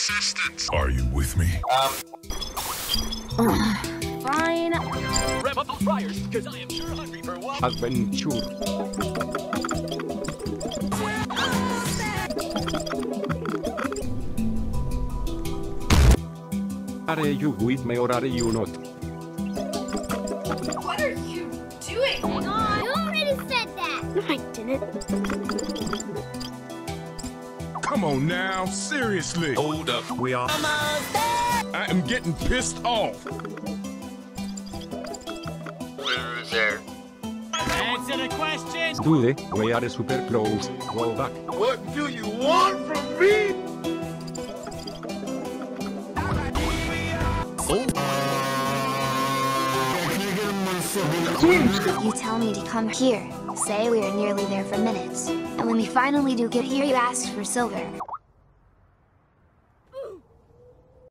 assistance. Are you with me? Fine. Rev up those fryers, because I am sure hungry for one. Adventure. Are you with me or are you not? What are you doing? Hang on. You already said that. No, I didn't. Come on now, seriously. Hold up. We are. I am getting pissed off. Loser. Answer the question. Dude, we are super close. Go back. What do you want from me? You tell me to come here. Say we are nearly there for minutes. And when we finally do get here, you ask for silver.